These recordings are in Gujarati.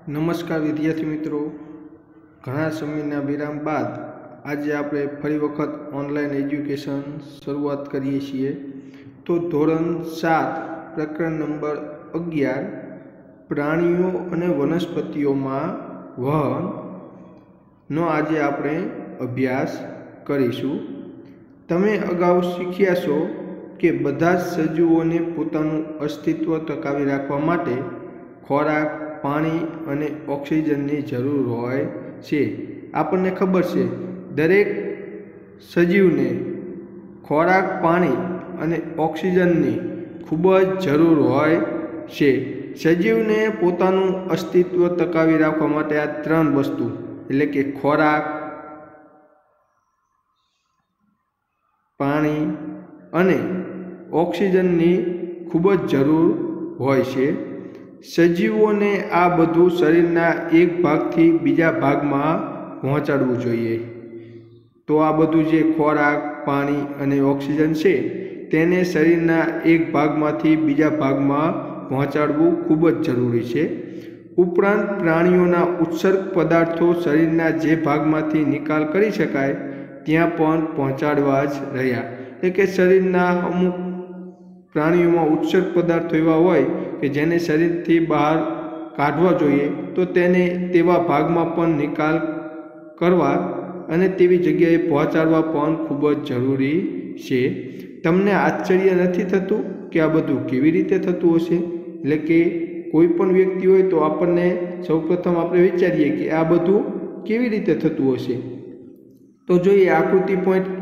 नमस्कार विद्यार्थी मित्रों, घणा समयना विराम बाद आज आप फरी वखत ऑनलाइन एज्युकेशन शुरुआत करीए छीए। तो धोरण 7 प्रकरण नंबर 11 प्राणीओ अने वनस्पतिओं में वहन नो आज आपणे अभ्यास करीशुं। तमे अगाऊ शीख्या छो के बधा सजीवोने पोतानुं अस्तित्व टकावी राखवा माटे खोराक, पाणी अने ऑक्सिजननी जरूर होय छे। आपने खबर छे दरेक सजीवने खोराक, पाणी अने ऑक्सिजननी खूब ज जरूर होय छे। सजीवने पोतानुं अस्तित्व टकावी राखवा माटे आ त्रण वस्तु एटले के खोराक, पाणी अने ऑक्सिजननी खूब ज जरूर होय छे। सजीवों ने आ बधु शरीरना एक भाग थी बीजा भाग में पहोंचाडवुं जोईए। तो आ बधु जे खोराक, पाणी अने ऑक्सिजन छे तेने शरीरना एक भाग मांथी बीजा भाग में पहोंचाडवुं खूब ज जरूरी छे। उपरांत प्राणीओना उत्सर्ग पदार्थों शरीरना जे भाग मांथी निकाल करी शकाय त्यां पण पहोंचाडवा ज रह्या। एटले के शरीरना अमुक प्राणीओं में उत्सर्ग पदार्थों एवा होय के जेने शरीर थी बहार काढवा जोईए तो तेने तेवा भाग में पण निकाल करवा अने तेवी जग्याए पहोंचाडवा पण खूब ज जरूरी छे। तमने आश्चर्य नथी थतुं के आ बधुं केवी रीते थतुं हशे? एटले के कोई पण व्यक्ति होय तो आपणे सौप्रथम आपणे विचारीए के आ बधुं केवी रीते थतुं हशे। तो जोईए आकृति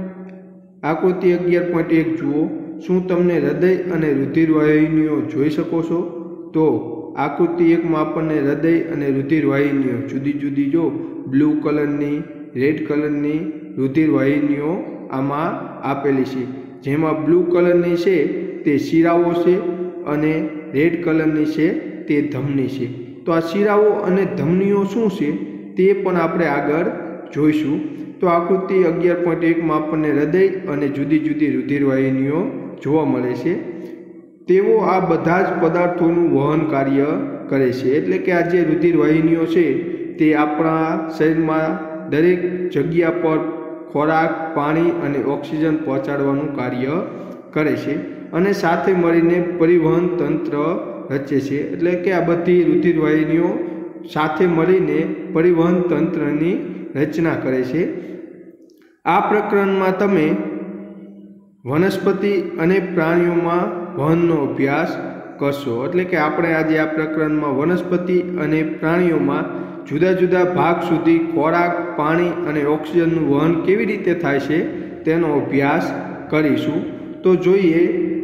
11.1 जुओ। शुं तमने हृदय अने रुधिर वाहिनीओ जोई शको छो? तो आकृति 1 में आपने हृदय अने रुधिर वाहिनीओ जुदी जुदी जो ब्लू कलरनी, रेड कलरनी रुधिर वाहिनीओ आमां आपेली छे। जेमां ब्लू कलरनी छे ते शिराओ छे अने रेड कलरनी छे ते धमनी छे। तो आ शिराओ अने धमनीओ शुं छे ते पण आपणे आगळ जोईशुं। तो आकृति 11.1 में आपने हृदय अने जुदी जुदी रुधिर वाहिनीओ जोवा मळे छे। तेओ आ बधा ज पदार्थोनुं वहन कार्य करे छे। एटले के आ जे रुधिर वाहिनीओ छे ते आपणा शरीरमां दरेक जग्या पर खोराक, पाणी अने ऑक्सिजन पहोंचाडवानुं कार्य करे छे अने साथे मळीने परिवहन तंत्र रचे छे। एटले के आ बधी रुधिर वाहिनीओ साथे मळीने परिवहन तंत्रनी रचना करे छे। आ प्रकरणमां तमे वनस्पति अने प्राणीओ में वहननो अभ्यास करशो। एटले के आपणे आज आ प्रकरण में वनस्पति अने प्राणीओ में जुदा जुदा भाग सुधी खोराक, पाणी अने ऑक्सिजननुं वहन केवी रीते थाय छे तेनो अभ्यास करीशुं। तो जोईए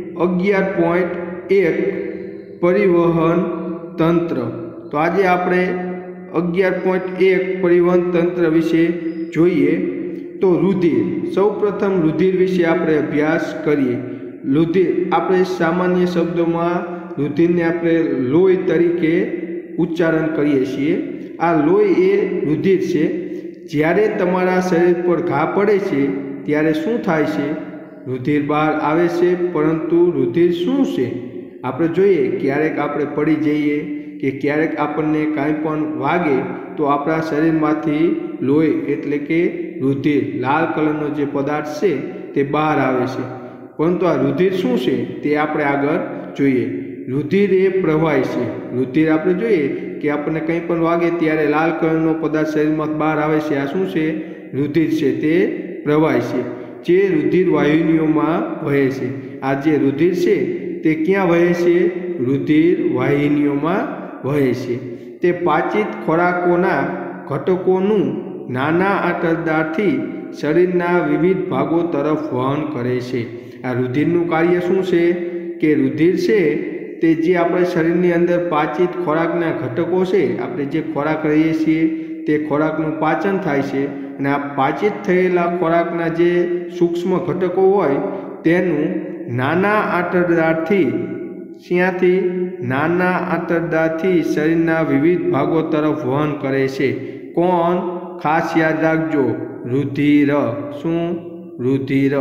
11.1 परिवहन तंत्र। तो आज आपणे 11.1 परिवहन तंत्र विषे जोईए। तो रुधिर, सौ प्रथम रुधिर विषे आपणे अभ्यास करीए। रुधिर आपणे सामान्य शब्दों में रुधिर ने आपणे लोही तरीके उच्चारण करीए छीए। आ लोही ए रुधिर छे। ज्यारे तमारा शरीर पर घा पड़े छे त्यारे शुं थाय छे? रुधिर बहार आवे छे। परंतु रुधिर शुं छे? आपणे जोईए क्यारेक आपणे पड़ी जईए के क्यारेक आपने कांई पण वागे तो आपणा शरीरमांथी लोही एटले के रुधिर लाल कलरनो जे पदार्थ छे ते बहार आवे छे। परंतु आ रुधिर शुं छे ते आपणे आगळ जोईए। रुधिर ए प्रवाही छे। रुधिर आपणे जोईए के आपने कंई पण वागे त्यारे लाल कलरनो पदार्थ शरीरमां बहार आवे छे। आ शुं छे? रुधिर छे ते प्रवाही छे जे रुधिर वाहिनीओमां वहे छे। आ जे रुधिर छे ते क्यां वहे छे? रुधिर वाहिनीओमां वहे छे। ते पाचित खोराकोना घटकोनुं नाना आंतरदारथी शरीरना विविध भागों तरफ वहन करे छे। आ रुधिरनुं कार्य शुं छे के रुधिर छे ते जे आपणे शरीरनी अंदर पाचित खोराकना घटको छे, आपणे जे खोराक लईए छीए ते खोराकनुं पाचन थाय छे अने आ पाचित थयेला खोराकना जे सूक्ष्म घटको होय तेनुं नाना आंतरदारथी श्यांथी नाना आंतरदारथी शरीरना विविध भागों तरफ वहन करे छे। कोण? खास याद राखजो, रुधिर। शुं? रुधिर।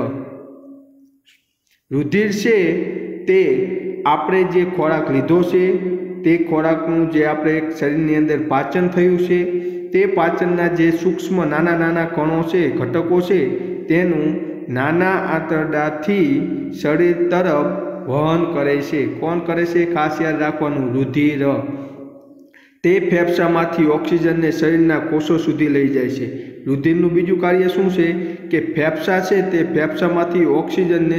रुधिर छे ते आपणे जे खोराक लीधो छे તે ખોરાકનું જે આપણે શરીરની અંદર પાચન થયું છે તે પાચનના જે સૂક્ષ્મ નાના નાના કણો છે, ઘટકો છે, તેનું નાના આંતરડાથી શરીર તરફ વહન કરે છે. કોણ કરે છે? ખાસ યાદ રાખવાનું, રુધિર. તે ફેફસામાંથી ઓક્સિજનને શરીરના કોષો સુધી લઈ જાય છે. રુધિરનું બીજું કાર્ય શું છે કે ફેફસા છે તે ફેફસામાંથી ઓક્સિજનને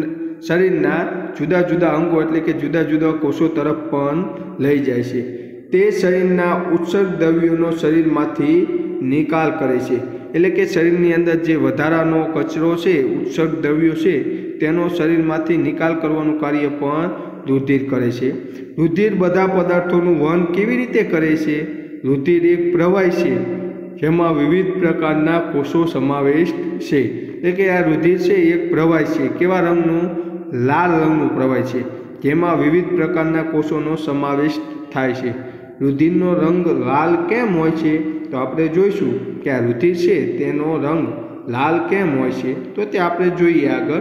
શરીરના જુદા જુદા અંગો એટલે કે જુદા જુદા કોષો તરફ પણ લઈ જાય છે. તે શરીરના ઉત્સર્ગ દ્રવ્યોનો શરીરમાંથી નિકાલ કરે છે. એટલે કે શરીરની અંદર જે વધારાનો કચરો છે, ઉત્સર્ગ દ્રવ્યો છે, તેનો શરીરમાંથી નિકાલ કરવાનું કાર્ય પણ રુધિર કરે છે. રુધિર બધા પદાર્થોનું વહન કેવી રીતે કરે છે? રુધિર એક પ્રવાહી છે જેમાં વિવિધ પ્રકારના કોષો સમાવિષ્ટ છે. એટલે કે આ રુધિર છે એક પ્રવાહી છે. કેવા રંગનું? લાલ રંગનું પ્રવાહી છે જેમાં વિવિધ પ્રકારના કોષોનો સમાવેશ થાય છે. રુધિરનો રંગ લાલ કેમ હોય છે? તો આપણે જોઈશું કે આ રુધિર છે તેનો રંગ લાલ કેમ હોય છે. તો તે આપણે જોઈએ આગળ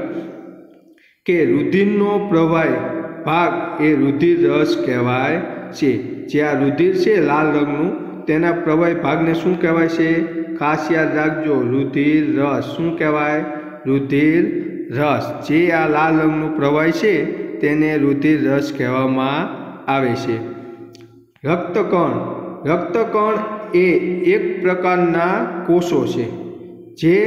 કે રુધિરનો પ્રવાહી ભાગ એ રુધિર રસ કહેવાય છે. જે આ રુધિર છે લાલ રંગનું, તેના પ્રવાહી ભાગને શું કહેવાય છે? ખાસ યાદ રાખજો, રુધિર રસ. શું કહેવાય? રુધિર રસ. જે આ લાલ રંગનું પ્રવાહી છે તેને રુધિર રસ કહેવામાં આવે છે. રક્તકણ. રક્તકણ એ એક પ્રકારના કોષો છે જે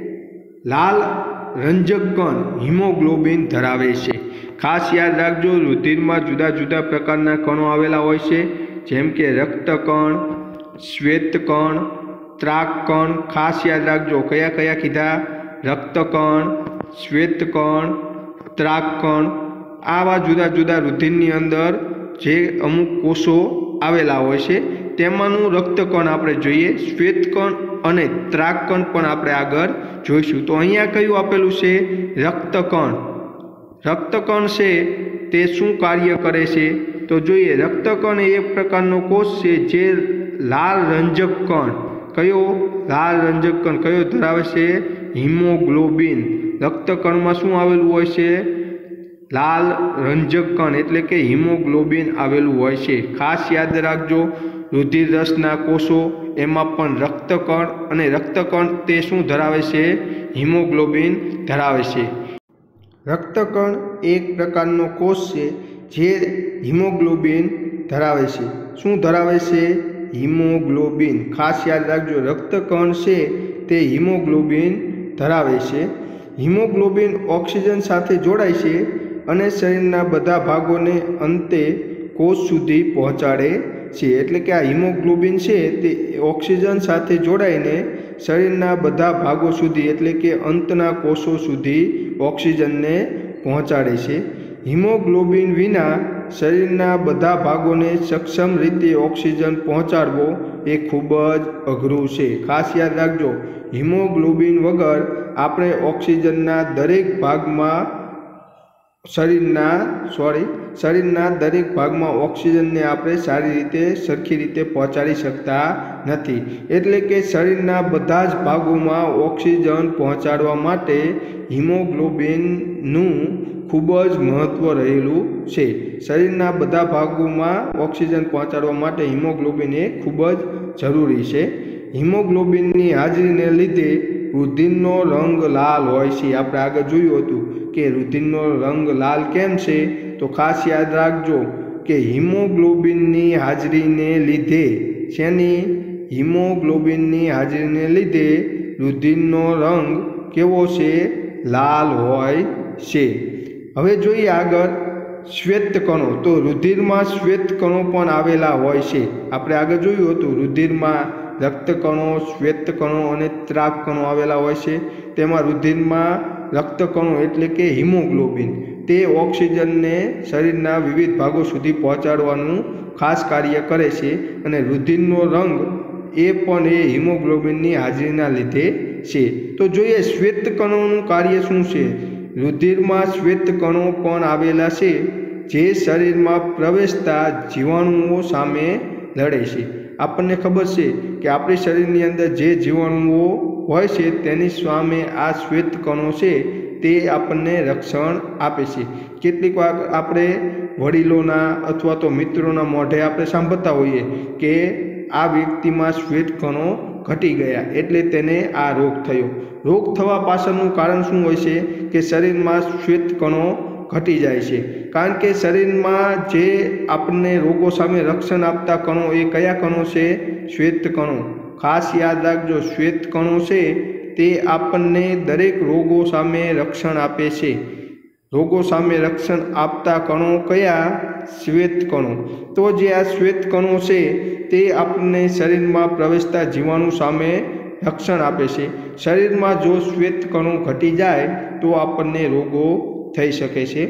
લાલ રંજક કણ હિમોગ્લોબિન ધરાવે છે. ખાસ યાદ રાખજો, રુધિરમાં જુદા જુદા પ્રકારના કણો આવેલા હોય છે, જેમ કે રક્તકણ, શ્વેતકણ, ત્રાકકણ. ખાસ યાદ રાખજો, કયા કયા કીધા? રક્તકણ, શ્વેતકણ, ત્રાકકણ. આવા જુદા જુદા રુધિરની અંદર જે અમુક કોષો આવેલા હોય છે તેમાંનું રક્તકણ આપણે જોઈએ. શ્વેતકણ અને ત્રાકકણ પણ આપણે આગળ જોઈશું. તો અહીંયા કયું આપેલું છે? રક્તકણ. રક્તકણ છે તે શું કાર્ય કરે છે? તો જોઈએ, રક્તકણ એ એક પ્રકારનો કોષ છે જે લાલ રંજક કણ. કયો? લાલ રંજક કણ કયો ધરાવે છે? હિમોગ્લોબિન. રક્તકણમાં શું આવેલું હોય છે? લાલ રંજક કણ એટલે કે હિમોગ્લોબિન આવેલું હોય છે. ખાસ યાદ રાખજો, રુધિર રસના કોષો એમાં પણ રક્તકણ, અને રક્તકણ તે શું ધરાવે છે? હિમોગ્લોબિન ધરાવે છે. રક્તકણ એક પ્રકારનો કોષ છે જે હિમોગ્લોબિન ધરાવે છે. શું ધરાવે છે? હિમોગ્લોબિન. ખાસ યાદ રાખજો, રક્તકણ છે તે હિમોગ્લોબિન ધરાવે છે. હિમોગ્લોબિન ઓક્સિજન સાથે જોડાય છે અને શરીરના બધા ભાગોને અંતે કોષ સુધી પહોંચાડે છે. એટલે કે આ હિમોગ્લોબિન છે તે ઓક્સિજન સાથે જોડાઈને શરીરના બધા ભાગો સુધી એટલે કે અંતના કોષો સુધી ઓક્સિજનને પહોંચાડે છે. હિમોગ્લોબિન વિના શરીરના બધા ભાગોને સક્ષમ રીતે ઓક્સિજન પહોંચાડવો એ ખૂબ જ અઘરું છે. ખાસ યાદ રાખજો, હિમોગ્લોબિન વગર આપણે ઓક્સિજનના દરેક ભાગમાં શરીરના દરેક ભાગમાં ઓક્સિજનને આપણે સારી રીતે સરખી રીતે પહોંચાડી શકતા નથી. એટલે કે શરીરના બધા જ ભાગોમાં ઓક્સિજન પહોંચાડવા માટે હિમોગ્લોબિનનું ખૂબ જ મહત્ત્વ રહેલું છે. શરીરના બધા ભાગોમાં ઓક્સિજન પહોંચાડવા માટે હિમોગ્લોબિન એ ખૂબ જ જરૂરી છે. હિમોગ્લોબિનની હાજરીને લીધે રુધિરનો રંગ લાલ હોય છે. આપણે આગળ જોયું હતું કે રુધિરનો રંગ લાલ કેમ છે? તો ખાસ યાદ રાખજો કે હિમોગ્લોબિનની હાજરીને લીધે, શેની? હિમોગ્લોબિનની હાજરીને લીધે રુધિરનો રંગ કેવો છે? લાલ હોય છે. હવે જોઈએ આગળ શ્વેતકણો. તો રુધિરમાં શ્વેતકણો પણ આવેલા હોય છે. આપણે આગળ જોયું હતું, રુધિરમાં રક્તકણો, શ્વેતકણો અને ત્રાકકણો આવેલા હોય છે. તેમાં રુધિરમાં રક્તકણો એટલે કે હિમોગ્લોબિન તે ઓક્સિજનને શરીરના વિવિધ ભાગો સુધી પહોંચાડવાનું ખાસ કાર્ય કરે છે, અને રુધિરનો રંગ એ પણ હિમોગ્લોબિનની હાજરીના લીધે છે. તો જોઈએ શ્વેતકણોનું કાર્ય શું છે. રુધિરમાં શ્વેતકણો પણ આવેલા છે જે શરીરમાં પ્રવેશતા જીવાણુઓ સામે લડે છે. આપણને ખબર છે કે આપણી શરીરની અંદર જે જીવાણુઓ હોય છે તેની સામે આ શ્વેતકણો છે તે આપણને રક્ષણ આપે છે। કેટલીક વાર આપણે વડીલોના અથવા તો મિત્રોના મોઢે આપણે સાંભળતા હોઈએ કે આ વ્યક્તિમાં શ્વેત કણો ઘટી ગયા એટલે તેને આ રોગ થયો। રોગ થવા પાછળનું કારણ શું હોય છે કે શરીરમાં શ્વેત કણો ઘટી જાય છે, કારણ કે શરીરમાં જે આપણને રોગો સામે રક્ષણ આપતા કણો એ કયા કણો છે? શ્વેત કણો। ખાસ યાદ રાખજો, શ્વેત કણો છે તે આપણને દરેક રોગો સામે રક્ષણ આપે છે। રોગો સામે રક્ષણ આપતા કણો કયા? શ્વેત કણો। તો જે આ શ્વેત કણો છે તે આપણને શરીરમાં પ્રવેશતા જીવાણુ સામે રક્ષણ આપે છે। શરીરમાં જો શ્વેત કણો ઘટી જાય તો આપણને રોગો થઈ શકે છે।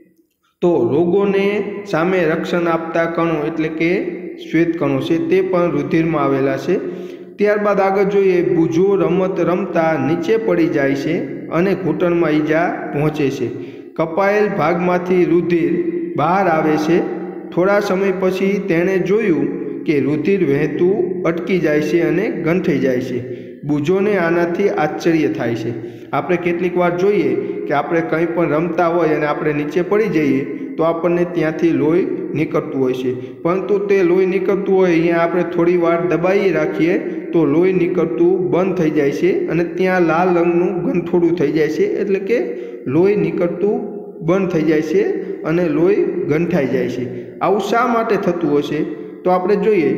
તો રોગોને સામે રક્ષણ આપતા કણો એટલે કે શ્વેત કણો છે તે પણ રુધિરમાં આવેલા છે। ત્યારબાદ આગળ જોઈએ, બુજો રમત રમતા નીચે પડી જાય છે અને ઘૂંટણમાં ઈજા પહોંચે છે। કપાયેલ ભાગમાંથી રુધિર બહાર આવે છે। થોડા સમય પછી તેણે જોયું કે રુધિર વહેતું અટકી જાય છે અને ગંઠાઈ જાય છે। બુજોને આનાથી આશ્ચર્ય થાય છે। આપણે કેટલીક વાર જોઈએ કે આપણે કંઈ પણ રમતા હોય અને આપણે નીચે પડી જઈએ તો આપણને ત્યાંથી લોહી નીકળતું હોય છે, પરંતુ તે લોહી નીકળતું હોય અહીંયા આપણે થોડી વાર દબાવી રાખીએ તો લોહી નીકળતું બંધ થઈ જાય છે અને ત્યાં લાલ રંગનું ગંઠોડું થઈ જાય છે, એટલે કે લોહી નીકળતું બંધ થઈ જાય છે અને લોહી ગંઠાઈ જાય છે। આવું શા માટે થતું હશે? તો આપણે જોઈએ,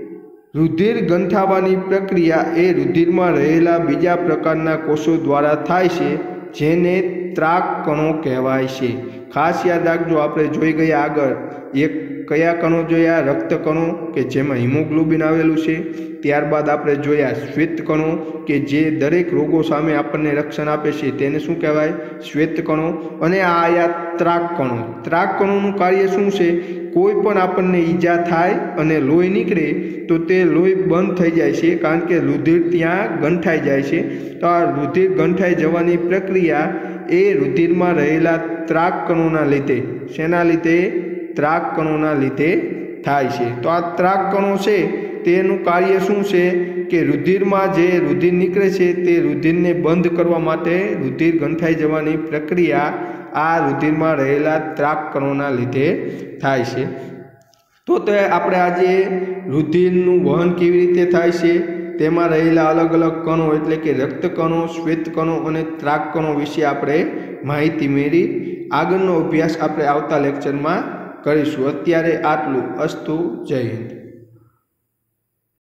રુધિર ગંઠાવાની પ્રક્રિયા એ રુધિરમાં રહેલા બીજા પ્રકારના કોષો દ્વારા થાય છે જેને ત્રાક કણો કહેવાય છે। ખાસ યાદ રાખજો, આપણે જોઈ ગયા આગળ એક કયા કણો જોયા? રક્ત કણો કે જેમાં હિમોગ્લોબિન આવેલું છે। ત્યારબાદ આપણે જોયા શ્વેત કણો કે જે દરેક રોગો સામે આપણને રક્ષણ આપે છે તેને શું કહેવાય? શ્વેત કણો। અને આ આયા ત્રાક કણો। ત્રાક કણોનું કાર્ય શું છે? કોઈ પણ આપણને ઈજા થાય અને લોહી નીકળે તો તે લોહી બંધ થઈ જાય છે, કારણ કે રુધિર ત્યાં ગંઠાઈ જાય છે। તો આ રુધિર ગંઠાઈ જવાની પ્રક્રિયા એ રુધિરમાં રહેલા ત્રાક કણોના લીધે, શેના લીધે? ત્રાક કણોના લીધે થાય છે। તો આ ત્રાક કણો છે તેનું કાર્ય શું છે કે રુધિરમાં જે રુધિર નીકળે છે તે રુધિરને બંધ કરવા માટે રુધિર ગંઠાઈ જવાની પ્રક્રિયા આ રુધિરમાં રહેલા ત્રાક કણોના લીધે થાય છે। તો તે આપણે આજે રુધિરનું વહન કેવી રીતે થાય છે તેમાં રહેલા અલગ અલગ કણો એટલે કે રક્ત કણો, શ્વેત કણો અને ત્રાક કણો વિશે આપણે માહિતી મેળવી। આગળનો અભ્યાસ આપણે આવતા લેક્ચરમાં કરીશું। અત્યારે આટલું। અસ્તુ, જય હિન્દ।